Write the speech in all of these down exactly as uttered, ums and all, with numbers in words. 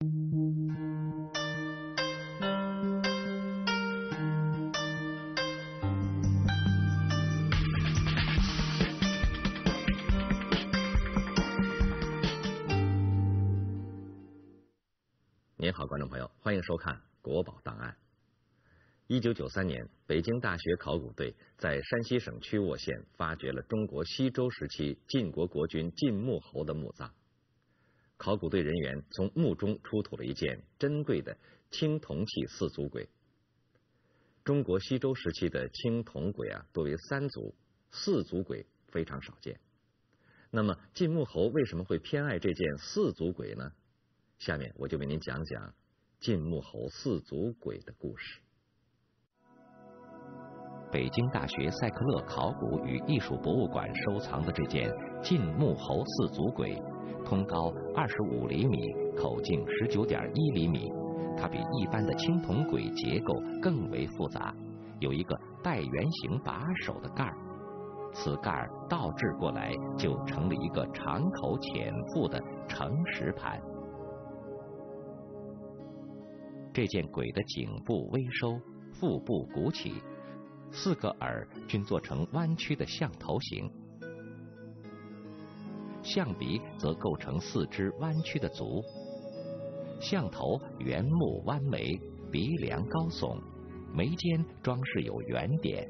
您好，观众朋友，欢迎收看《国宝档案》。一九九三年，北京大学考古队在山西省曲沃县发掘了中国西周时期晋国国君晋穆侯的墓葬。考古队人员从墓中出土了一件珍贵的青铜器四足簋。中国西周时期的青铜簋啊，多为三足，四足簋非常少见。那么晋穆侯为什么会偏爱这件四足簋呢？下面我就为您讲讲晋穆侯四足簋的故事。 北京大学塞克勒考古与艺术博物馆收藏的这件晋穆侯四足簋，通高二十五厘米，口径十九点一厘米。它比一般的青铜簋结构更为复杂，有一个带圆形把手的盖儿，此盖儿倒置过来就成了一个长口浅腹的盛石盘。这件簋的颈部微收，腹部鼓起，四个耳均做成弯曲的象头形，象鼻则构成四只弯曲的足。象头圆目弯眉，鼻梁高耸，眉间装饰有圆点。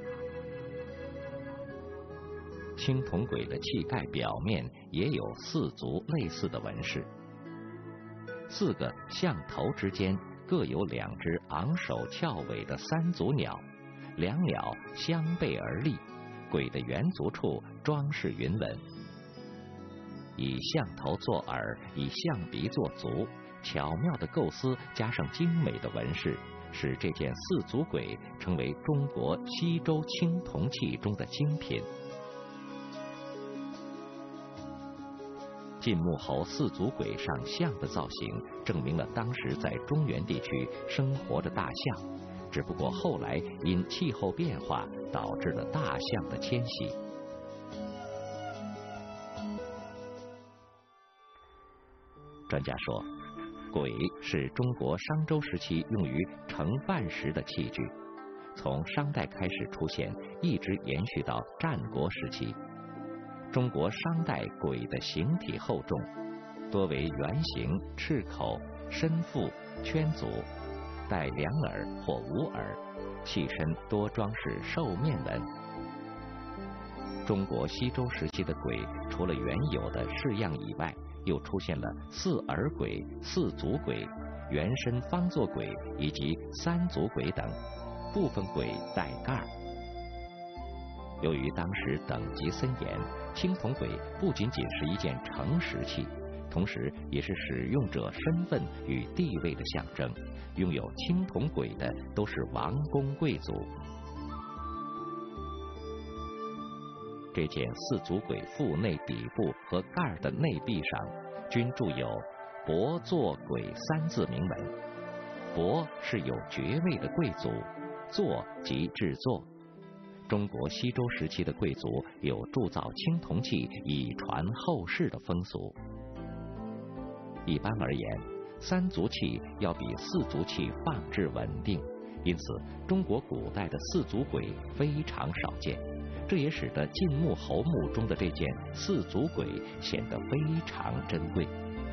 青铜簋的器盖表面也有四足类似的纹饰，四个象头之间各有两只昂首翘尾的三足鸟，两鸟相背而立，簋的圆足处装饰云纹。以象头做耳，以象鼻做足，巧妙的构思加上精美的纹饰，使这件四足簋成为中国西周青铜器中的精品。晋穆侯四足簋上象的造型，证明了当时在中原地区生活着大象，只不过后来因气候变化导致了大象的迁徙。专家说，簋是中国商周时期用于盛饭食的器具，从商代开始出现，一直延续到战国时期。中国商代簋的形体厚重，多为圆形、赤口、深腹、圈足，带两耳或无耳，器身多装饰兽面纹。中国西周时期的簋，除了原有的式样以外，又出现了四耳簋、四足簋、圆身方座簋以及三足簋等，部分簋带盖儿。由于当时等级森严，青铜簋不仅仅是一件盛食器，同时也是使用者身份与地位的象征。拥有青铜簋的都是王公贵族。这件四足簋腹内底部和盖儿的内壁上均铸有“伯座簋”三字铭文。伯是有爵位的贵族，座即制作。中国西周时期的贵族有铸造青铜器以传后世的风俗。一般而言，三足器要比四足器放置稳定，因此中国古代的四足簋非常少见，这也使得晋穆侯墓中的这件四足簋显得非常珍贵。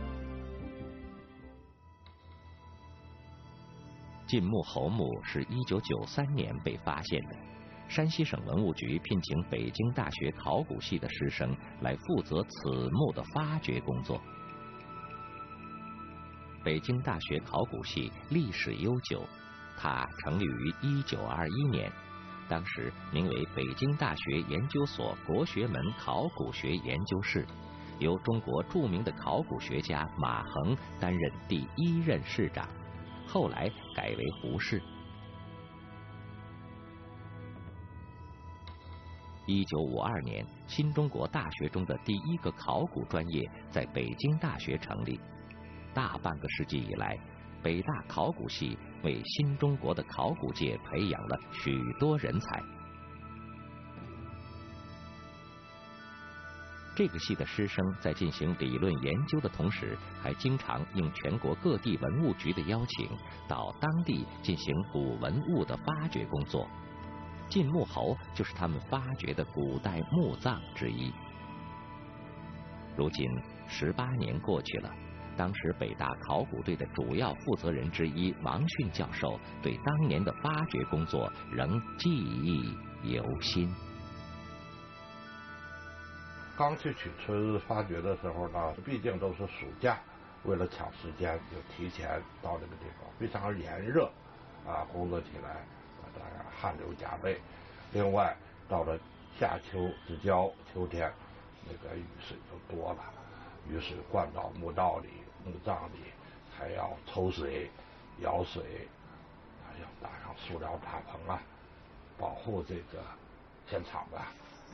晋穆侯墓是一九九三年被发现的，山西省文物局聘请北京大学考古系的师生来负责此墓的发掘工作。北京大学考古系历史悠久，它成立于一九二一年，当时名为北京大学研究所国学门考古学研究室，由中国著名的考古学家马衡担任第一任室长，后来改为胡适。一九五二年，新中国大学中的第一个考古专业在北京大学成立。大半个世纪以来，北大考古系为新中国的考古界培养了许多人才。 这个系的师生在进行理论研究的同时，还经常应全国各地文物局的邀请，到当地进行古文物的发掘工作。晋穆侯就是他们发掘的古代墓葬之一。如今十八年过去了，当时北大考古队的主要负责人之一王训教授对当年的发掘工作仍记忆犹新。 刚去取村发掘的时候呢，毕竟都是暑假，为了抢时间，就提前到这个地方，非常炎热，啊，工作起来当然汗流浃背。另外，到了夏秋之交，秋天，那个雨水就多了，雨水灌到墓道里、墓葬里，还要抽水、舀水，还要搭上塑料大棚啊，保护这个现场吧。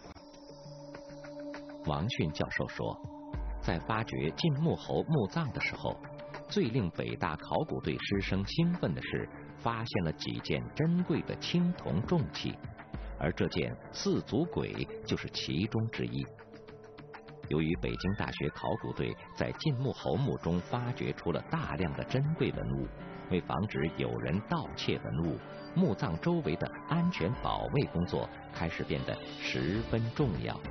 王训教授说，在发掘晋穆侯墓葬的时候，最令北大考古队师生兴奋的是，发现了几件珍贵的青铜重器，而这件四足簋就是其中之一。由于北京大学考古队在晋穆侯墓中发掘出了大量的珍贵文物，为防止有人盗窃文物，墓葬周围的安全保卫工作开始变得十分重要。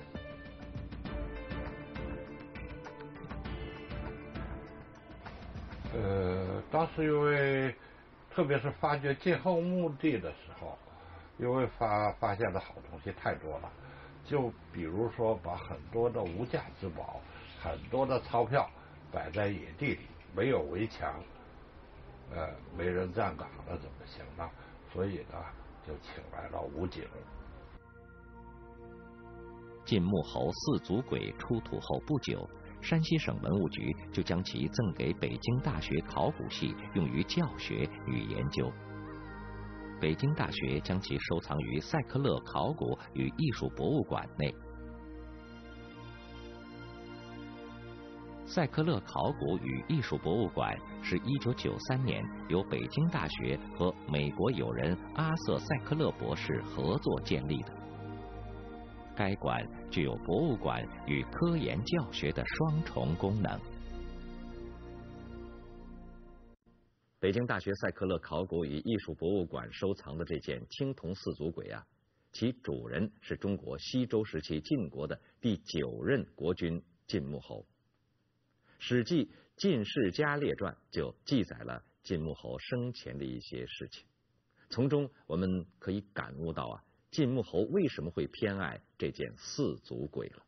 呃，当时因为特别是发掘晋后墓地的时候，因为发发现的好东西太多了，就比如说把很多的无价之宝、很多的钞票摆在野地里，没有围墙，呃，没人站岗，那怎么行呢？所以呢，就请来了武警。 晋穆侯四足簋出土后不久，山西省文物局就将其赠给北京大学考古系，用于教学与研究。北京大学将其收藏于塞克勒考古与艺术博物馆内。塞克勒考古与艺术博物馆是一九九三年由北京大学和美国友人阿瑟·塞克勒博士合作建立的。该馆具有博物馆与科研教学的双重功能。 北京大学塞克勒考古与艺术博物馆收藏的这件青铜四足簋啊，其主人是中国西周时期晋国的第九任国君晋穆侯。《史记·晋世家列传》就记载了晋穆侯生前的一些事情，从中我们可以感悟到啊，晋穆侯为什么会偏爱这件四足簋了。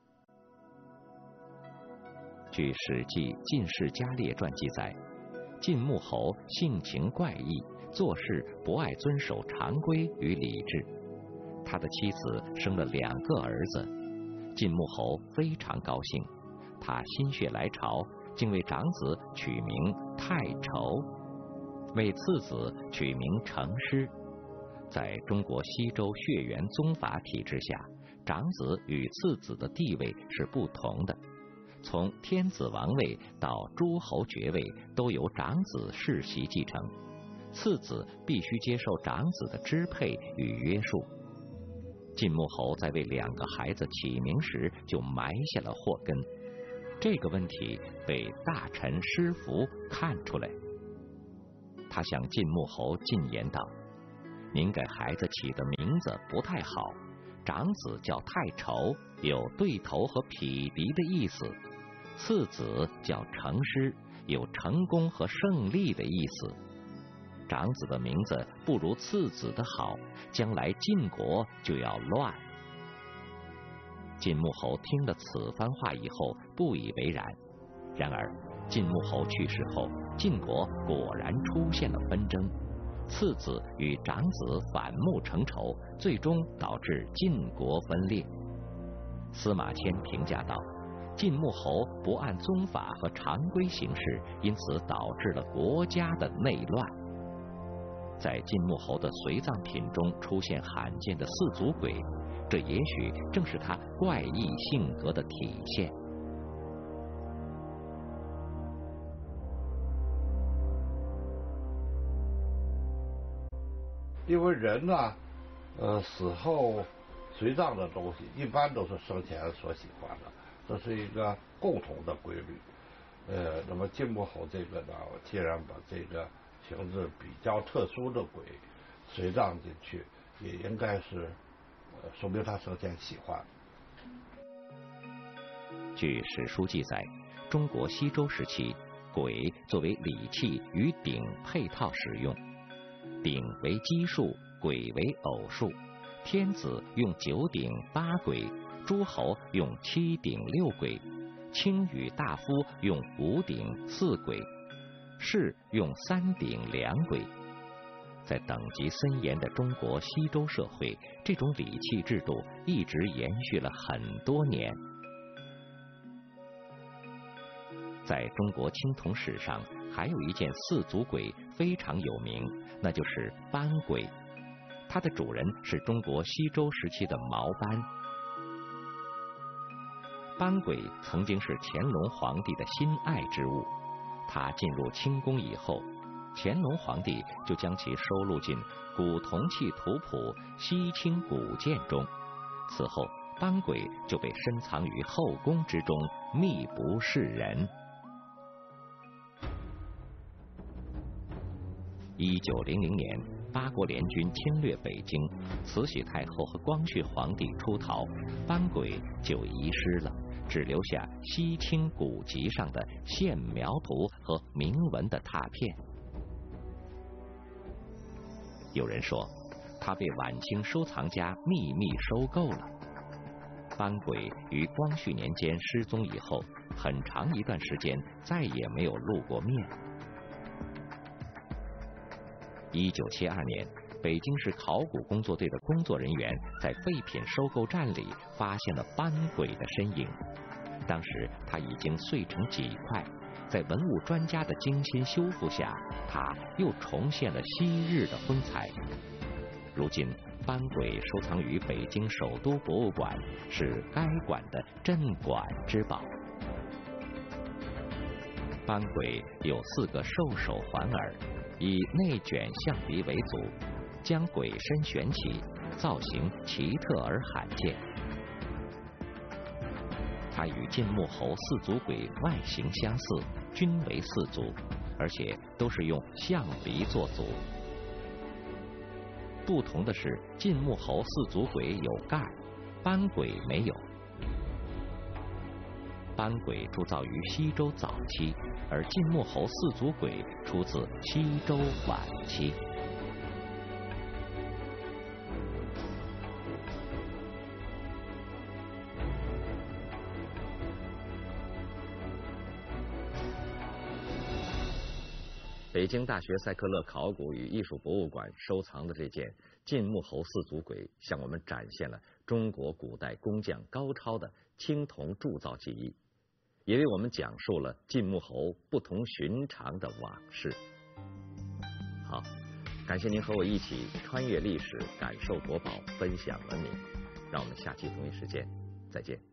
据《史记·晋世家列传》记载，晋穆侯性情怪异，做事不爱遵守常规与礼制。他的妻子生了两个儿子，晋穆侯非常高兴，他心血来潮，竟为长子取名太畴，为次子取名成师。在中国西周血缘宗法体制下，长子与次子的地位是不同的，从天子王位到诸侯爵位都由长子世袭继承，次子必须接受长子的支配与约束。晋穆侯在为两个孩子起名时就埋下了祸根，这个问题被大臣施福看出来，他向晋穆侯进言道：您给孩子起的名字不太好，长子叫太畴，有对头和匹敌的意思；次子叫成师，有成功和胜利的意思。长子的名字不如次子的好，将来晋国就要乱。晋穆侯听了此番话以后不以为然，然而晋穆侯去世后，晋国果然出现了纷争，次子与长子反目成仇，最终导致晋国分裂。司马迁评价道：晋穆侯不按宗法和常规行事，因此导致了国家的内乱。在晋穆侯的随葬品中出现罕见的四足簋，这也许正是他怪异性格的体现。 因为人呢，呃，死后随葬的东西一般都是生前所喜欢的，这是一个共同的规律。呃，那么晋穆侯这个呢，既然把这个形制比较特殊的鬼随葬进去，也应该是呃说明他生前喜欢。 据史书记载，中国西周时期，簋作为礼器与鼎配套使用，鼎为奇数，簋为偶数。天子用九鼎八簋，诸侯用七鼎六簋，卿与大夫用五鼎四簋，士用三鼎两簋。在等级森严的中国西周社会，这种礼器制度一直延续了很多年。在中国青铜史上，还有一件四足簋非常有名，那就是班簋。它的主人是中国西周时期的毛班。班簋曾经是乾隆皇帝的心爱之物，他进入清宫以后，乾隆皇帝就将其收录进《古铜器图谱·西清古鉴》中。此后，班簋就被深藏于后宫之中，秘不示人。一九零零年，八国联军侵略北京，慈禧太后和光绪皇帝出逃，班簋就遗失了，只留下西清古籍上的线描图和铭文的拓片。有人说，它被晚清收藏家秘密收购了。班簋于光绪年间失踪以后，很长一段时间再也没有露过面。一九七二年，北京市考古工作队的工作人员在废品收购站里发现了班簋的身影。当时它已经碎成几块，在文物专家的精心修复下，它又重现了昔日的风采。如今，班簋收藏于北京首都博物馆，是该馆的镇馆之宝。班簋有四个兽首环耳，以内卷象鼻为主，将簋身悬起，造型奇特而罕见。它与晋穆侯四足簋外形相似，均为四足，而且都是用象鼻做足。不同的是，晋穆侯四足簋有盖，班簋没有。班簋铸造于西周早期，而晋穆侯四足簋出自西周晚期。 北京大学塞克勒考古与艺术博物馆收藏的这件晋穆侯四足簋，向我们展现了中国古代工匠高超的青铜铸造技艺，也为我们讲述了晋穆侯不同寻常的往事。好，感谢您和我一起穿越历史，感受国宝，分享文明。让我们下期同一时间再见。